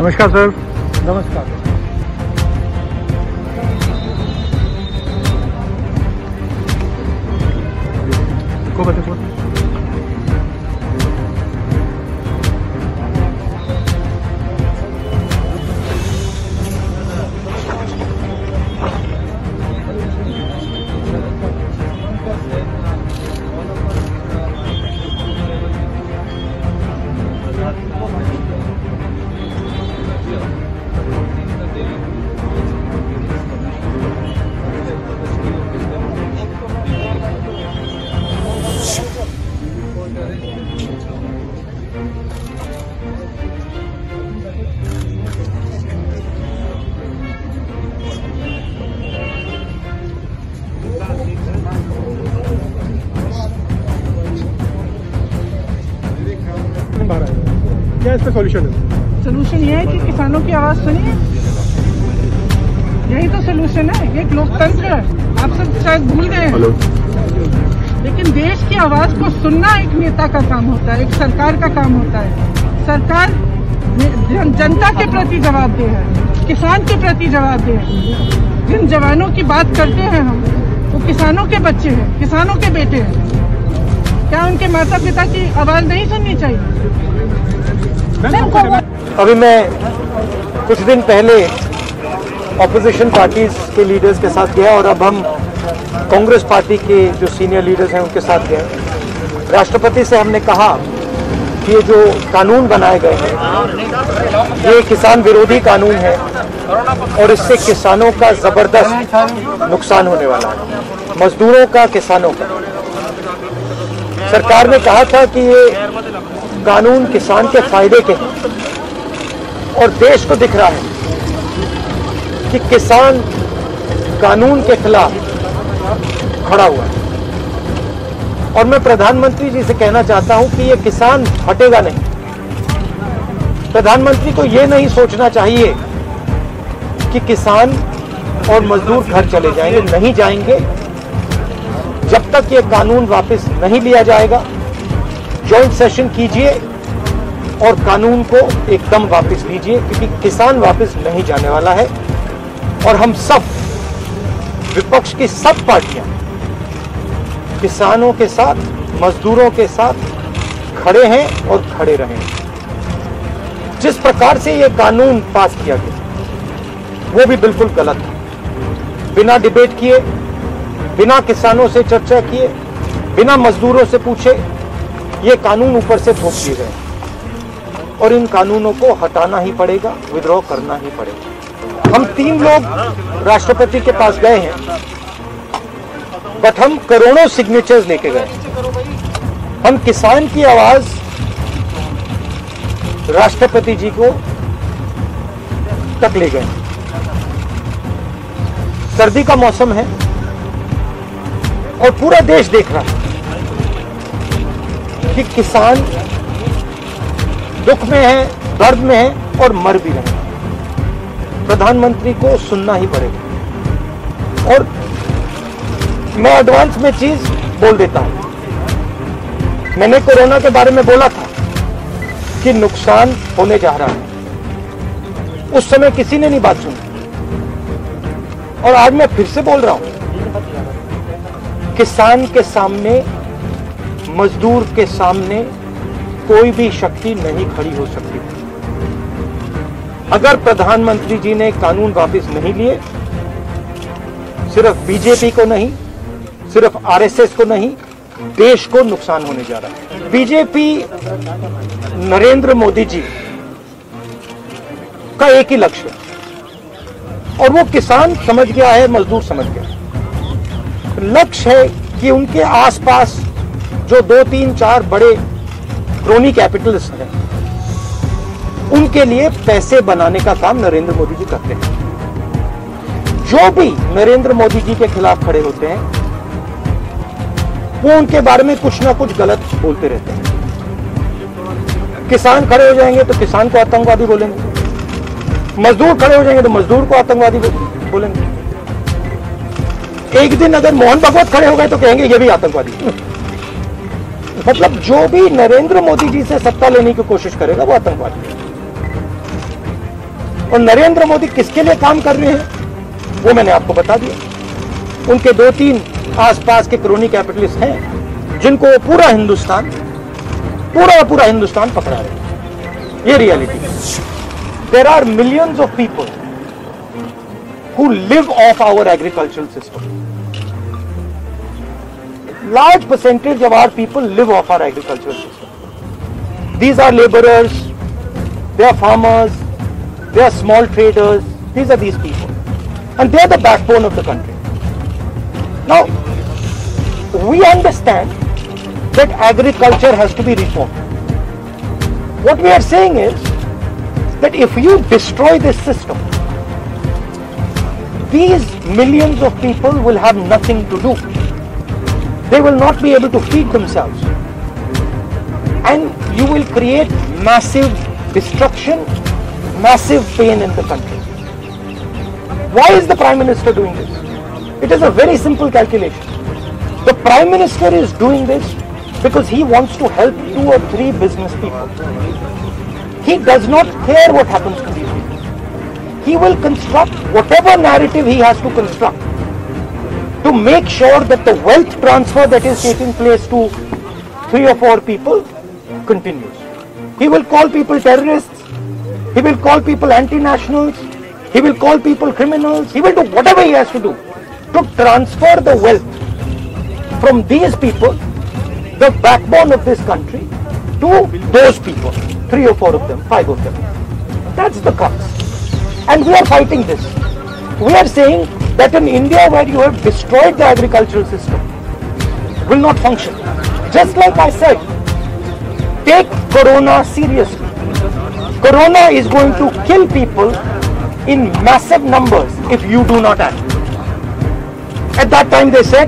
नमस्कार सर। नमस्कार। क्या इसका सॉल्यूशन है? सलूशन ये है कि किसानों की आवाज़ सुनिए, यही तो सलूशन है। ये एक लोकतंत्र है, आप सब शायद भूल गए हैं, लेकिन देश की आवाज़ को सुनना एक नेता का काम होता है, एक सरकार का काम होता है। सरकार जनता के प्रति जवाबदेह है, किसान के प्रति जवाबदेह है। जिन जवानों की बात करते हैं हम, वो किसानों के बच्चे हैं, किसानों के बेटे हैं। क्या उनके माता पिता की आवाज़ नहीं सुननी चाहिए? अभी मैं कुछ दिन पहले ऑपोजिशन पार्टीज के लीडर्स के साथ गया और अब हम कांग्रेस पार्टी के जो सीनियर लीडर्स हैं उनके साथ गए। राष्ट्रपति से हमने कहा कि ये जो कानून बनाए गए हैं ये किसान विरोधी कानून है और इससे किसानों का जबरदस्त नुकसान होने वाला है, मजदूरों का, किसानों का। सरकार ने कहा था कि ये कानून किसान के फायदे के हैं और देश को दिख रहा है कि किसान कानून के खिलाफ खड़ा हुआ है। और मैं प्रधानमंत्री जी से कहना चाहता हूं कि ये किसान हटेगा नहीं। प्रधानमंत्री को ये नहीं सोचना चाहिए कि किसान और मजदूर घर चले जाएंगे, नहीं जाएंगे। जब तक ये कानून वापस नहीं लिया जाएगा, जॉइंट सेशन कीजिए और कानून को एकदम वापस लीजिए, क्योंकि किसान वापस नहीं जाने वाला है। और हम सब, विपक्ष की सब पार्टियां किसानों के साथ, मजदूरों के साथ खड़े हैं और खड़े रहें। जिस प्रकार से ये कानून पास किया गया वो भी बिल्कुल गलत है। बिना डिबेट किए, बिना किसानों से चर्चा किए, बिना मजदूरों से पूछे ये कानून ऊपर से थोप दिए गए और इन कानूनों को हटाना ही पड़ेगा, विद्रोह करना ही पड़ेगा। हम 3 लोग राष्ट्रपति के पास गए हैं, बट हम करोड़ों सिग्नेचर्स लेके गए। हम किसान की आवाज राष्ट्रपति जी को तक ले गए। सर्दी का मौसम है और पूरा देश देख रहा है कि किसान दुख में है, दर्द में है और मर भी रहे हैं। प्रधानमंत्री को सुनना ही पड़ेगा। और मैं एडवांस में चीज बोल देता हूं। मैंने कोरोना के बारे में बोला था कि नुकसान होने जा रहा है, उस समय किसी ने नहीं बात सुनी। और आज मैं फिर से बोल रहा हूं, किसान के सामने, मजदूर के सामने कोई भी शक्ति नहीं खड़ी हो सकती। अगर प्रधानमंत्री जी ने कानून वापस नहीं लिए, सिर्फ बीजेपी को नहीं, सिर्फ आरएसएस को नहीं, देश को नुकसान होने जा रहा है। बीजेपी, नरेंद्र मोदी जी का एक ही लक्ष्य है और वो किसान समझ गया है, मजदूर समझ गया है। लक्ष्य है कि उनके आसपास जो 2, 3, 4 बड़े क्रोनी कैपिटल्स हैं, उनके लिए पैसे बनाने का काम नरेंद्र मोदी जी करते हैं। जो भी नरेंद्र मोदी जी के खिलाफ खड़े होते हैं वो उनके बारे में कुछ ना कुछ गलत बोलते रहते हैं। किसान खड़े हो जाएंगे तो किसान को आतंकवादी बोलेंगे, मजदूर खड़े हो जाएंगे तो मजदूर को आतंकवादी बोलेंगे। एक दिन अगर मोहन भागवत खड़े हो गए तो कहेंगे ये भी आतंकवादी। मतलब जो भी नरेंद्र मोदी जी से सत्ता लेने की कोशिश करेगा वो आतंकवादी है। और नरेंद्र मोदी किसके लिए काम कर रहे हैं वो मैंने आपको बता दिया। उनके 2-3 आसपास के क्रोनी कैपिटलिस्ट हैं जिनको पूरा हिंदुस्तान पकड़ा रहे हैं। ये रियलिटी है। There are millions of people who live off our agricultural system. Large percentage of our people live off our agricultural system. These are laborers, they are farmers, they are small traders, these are these people. And they are the backbone of the country. Now, we understand that agriculture has to be reformed. What we are saying is that if you destroy this system, these millions of people will have nothing to do. They will not be able to feed themselves. And you will create massive destruction, massive pain in the country. Why is the Prime Minister doing this? It is a very simple calculation. The Prime Minister is doing this because he wants to help 2 or 3 business people. He does not care what happens to these people. He will construct whatever narrative he has to construct to make sure that the wealth transfer that is taking place to 3 or 4 people continues. He will call people terrorists, he will call people anti-nationals, he will call people criminals, he will do whatever he has to do to transfer the wealth from these people, the backbone of this country, to those people, 3 or 4 of them, 5 of them. That's the crux. And we are fighting this. We are saying that in India, where you have destroyed the agricultural system, will not function. Just like I said, take Corona seriously. Corona is going to kill people in massive numbers if you do not act. At that time they said,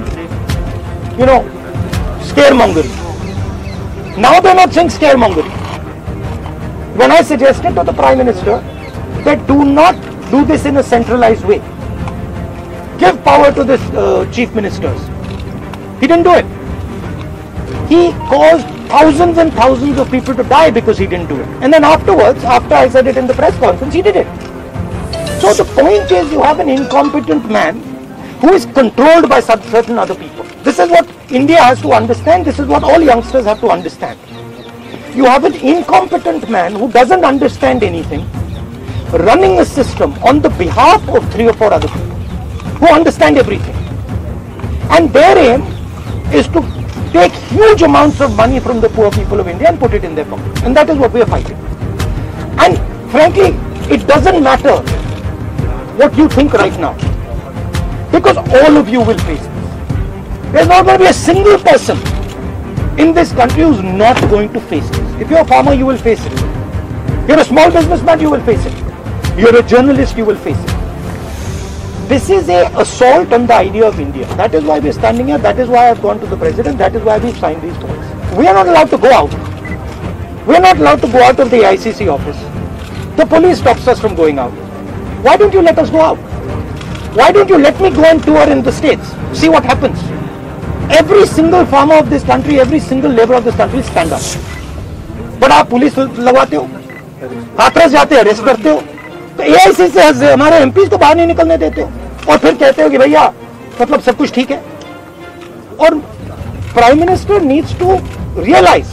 scaremongering. Now they're not saying scaremongering. When I suggested to the Prime Minister that do not do this in a centralized way, give power to the chief ministers, he didn't do it. He caused thousands and thousands of people to die because he didn't do it. And then afterwards, after I said it in the press conference, he did it. So the point is, you have an incompetent man who is controlled by certain other people. This is what India has to understand. This is what all youngsters have to understand. You have an incompetent man who doesn't understand anything, running a system on the behalf of 3 or 4 other people who understand everything. And their aim is to take huge amounts of money from the poor people of India and put it in their pocket. And that is what we are fighting. And frankly, it doesn't matter what you think right now, because all of you will face this. There's not going to be a single person in this country who's not going to face this. If you're a farmer, you will face it. You're a small businessman, you will face it. You're a journalist, you will face it. This is an assault on the idea of India. That is why we're standing here. That is why I've gone to the president. That is why we've signed these forms. We are not allowed to go out. We're not allowed to go out of the ICC office. The police stops us from going out. Why don't you let us go out? Why don't you let me go and tour in the states? See what happens. Every single farmer of this country, every single labor of this country stand up. But आप police लगवाते हो, हाथरस जाते हो, arrest करते हो, तो AIC से हमारे एमपी को बाहर नहीं निकलने देते हो, और फिर कहते हो कि भैया मतलब सब कुछ ठीक है. और prime minister needs to realize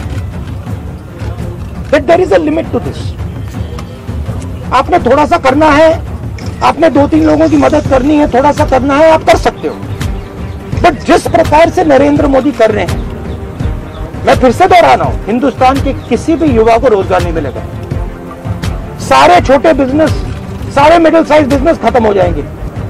that there is a limit to this. आपने थोड़ा सा करना है, आपने 2-3 लोगों की मदद करनी है, थोड़ा सा करना है, आप कर सकते हो. बट जिस प्रकार से नरेंद्र मोदी कर रहे हैं, मैं फिर से दोहरा रहा हूं, हिंदुस्तान के किसी भी युवा को रोजगार नहीं मिलेगा. सारे छोटे बिजनेस, सारे मिडिल साइज बिजनेस खत्म हो जाएंगे.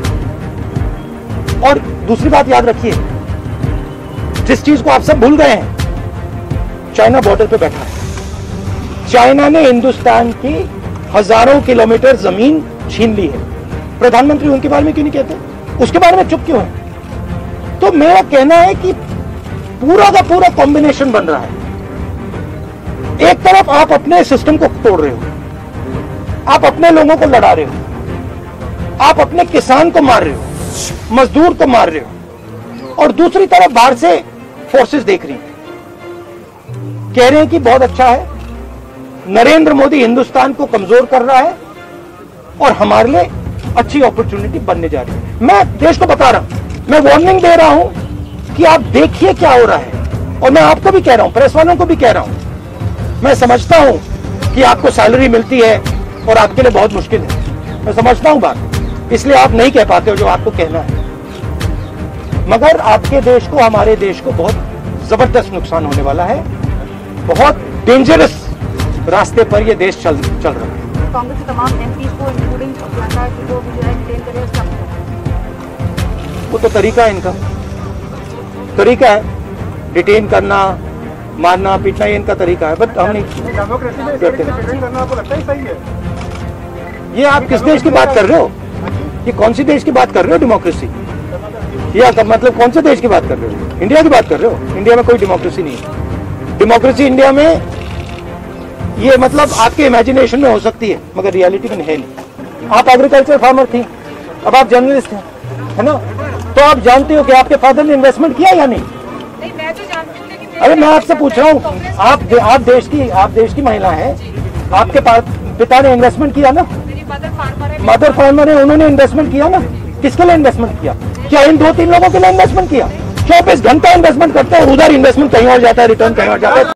और दूसरी बात याद रखिए, जिस चीज को आप सब भूल गए हैं, चाइना बॉर्डर पे बैठा है. चाइना ने हिंदुस्तान की हजारों किलोमीटर जमीन छीन ली है. प्रधानमंत्री उनके बारे में क्यों नहीं कहते? उसके बारे में चुप क्यों है? तो मेरा कहना है कि पूरा का पूरा कॉम्बिनेशन बन रहा है. एक तरफ आप अपने सिस्टम को तोड़ रहे हो, आप अपने लोगों को लड़ा रहे हो, आप अपने किसान को मार रहे हो, मजदूर को मार रहे हो, और दूसरी तरफ बाहर से फोर्सेस देख रही हैं, कह रहे हैं कि बहुत अच्छा है, नरेंद्र मोदी हिंदुस्तान को कमजोर कर रहा है, और हमारे लिए अच्छी अपॉर्चुनिटी बनने जा रही है। मैं देश को बता रहा हूं, मैं वार्निंग दे रहा हूं कि आप देखिए क्या हो रहा है। और मैं आपको भी कह रहा हूं, प्रेस वालों को भी कह रहा हूं, मैं समझता हूं कि आपको सैलरी मिलती है और आपके लिए बहुत मुश्किल है, मैं समझता हूं बात, इसलिए आप नहीं कह पाते हो जो आपको कहना है। मगर आपके देश को, हमारे देश को बहुत जबरदस्त नुकसान होने वाला है। बहुत डेंजरस रास्ते पर यह देश चल रहा है। कांग्रेस के तमाम एमपी को इंक्लूडिंग प्रियंका को भी जो है डिटेन करें, उसका वो तो तरीका है, इनका तरीका है डिटेन करना, मारना पीटना, ये इनका तरीका है। बट हम नहीं करते। आपको लगता है सही है? ये आप किस देश की बात कर रहे हो? ये कौन सी देश की बात कर रहे हो? डेमोक्रेसी या मतलब कौन से देश की बात कर रहे हो? इंडिया की बात कर रहे हो? इंडिया में कोई डेमोक्रेसी नहीं है। डेमोक्रेसी इंडिया में ये मतलब आपके इमेजिनेशन में हो सकती है, मगर रियलिटी में है नहीं। आप एग्रीकल्चर फार्मर थी, अब आप जर्नलिस्ट हैं, है ना? तो आप जानते हो कि आपके फादर ने इन्वेस्टमेंट किया या नहीं? मैं तो जानती हूँ, लेकिन अरे मैं आपसे पूछ रहा हूँ, आप देश की महिला हैं, आपके पिता ने इन्वेस्टमेंट किया ना? मेरी मदर फार्मर है, उन्होंने इन्वेस्टमेंट किया ना? किसके लिए इन्वेस्टमेंट किया? क्या इन 2-3 लोगों के लिए इन्वेस्टमेंट किया? 24 घंटा इन्वेस्टमेंट करते हैं, उधर इन्वेस्टमेंट कहीं और जाता है, रिटर्न कहीं और जाता है।